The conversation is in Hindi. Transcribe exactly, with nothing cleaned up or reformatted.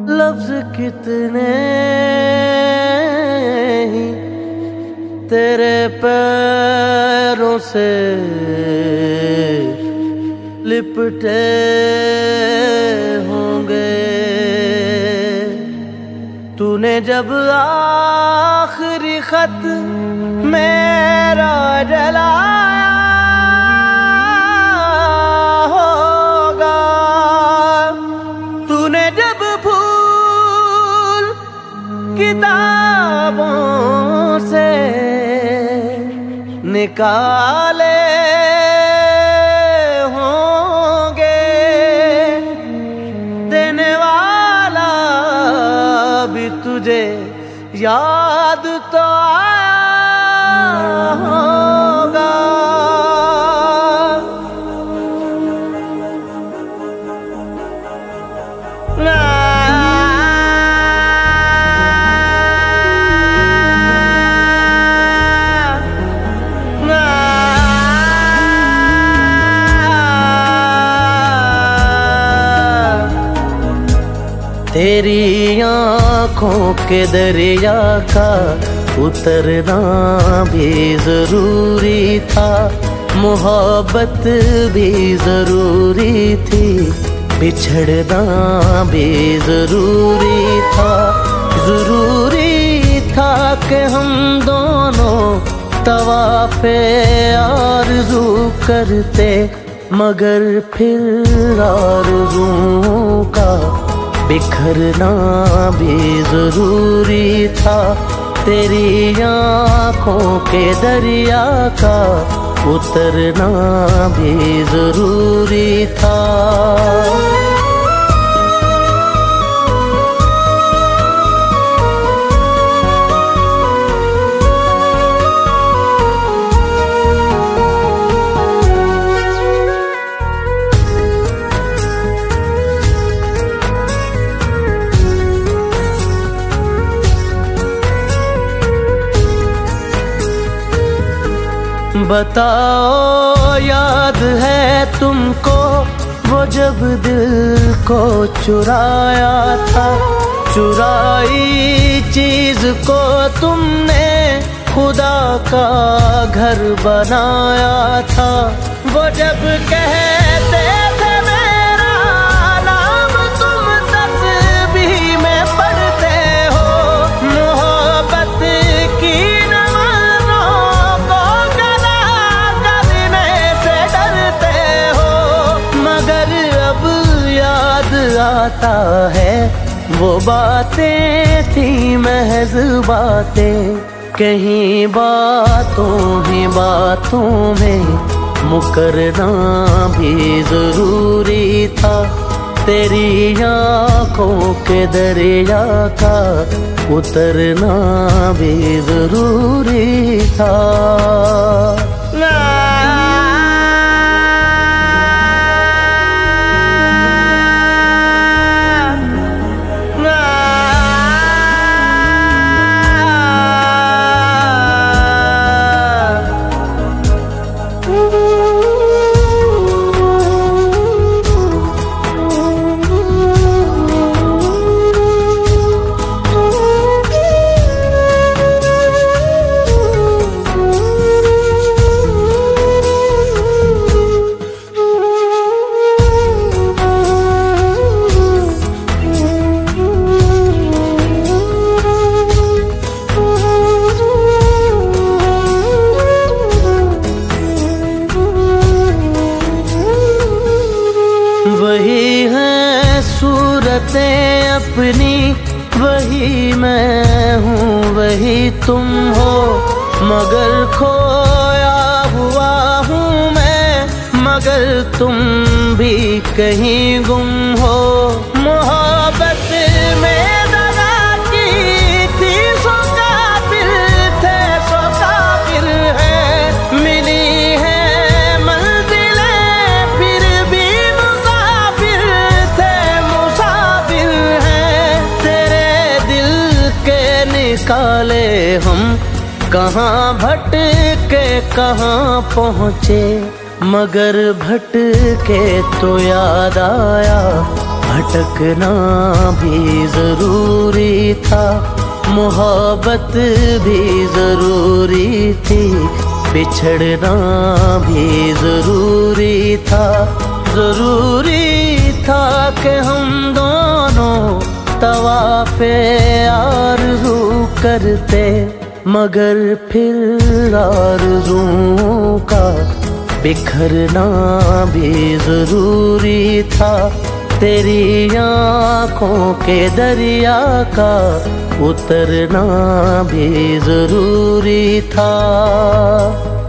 लफ्ज कितने ही तेरे पैरों से लिपटे होंगे। तूने जब आखिरी खत मेरा जलाया होगा, तूने जब फूल किताबों से निकाले होंगे, देने वाला भी तुझे याद तो आया होगा। तेरी आँखों के दरिया का उतरना भी जरूरी था, मोहब्बत भी जरूरी थी, बिछड़ना भी जरूरी था। जरूरी था कि हम दोनों तवाफ़े आरज़ू करते, मगर फिर आरज़ुओं का बिखरना भी जरूरी था। तेरी आँखों के दरिया का उतरना भी जरूरी था। बताओ याद है तुमको वो जब दिल को चुराया था, चुराई चीज को तुमने खुदा का घर बनाया था। वो जब कहते थे मेरा नाम तुम तस्बीह में पढ़ते हो, मोहब्बत की आता है वो बातें थी महज बातें, कहीं बातों ही बातों में मुकरना भी जरूरी था। तेरी आँखों के दरिया का उतरना भी जरूरी था। वही है सूरतें अपनी, वही मैं हूँ वही तुम हो, मगर खोया हुआ हूँ मैं, मगर तुम भी कहीं गुम हो। मोहब्बत में दगा की थी सो काफिर थे सो काफिर है, मिली है निकाले हम कहाँ भटके कहाँ पहुँचे, मगर भटके तो याद आया भटकना भी जरूरी था, मोहब्बत भी जरूरी थी, बिछड़ना भी जरूरी था। जरूरी था कि हम दोनों तवाफ़े आरज़ू करते, मगर फिर आरज़ुओं का बिखरना भी जरूरी था। तेरी आँखों के दरिया का उतरना भी जरूरी था।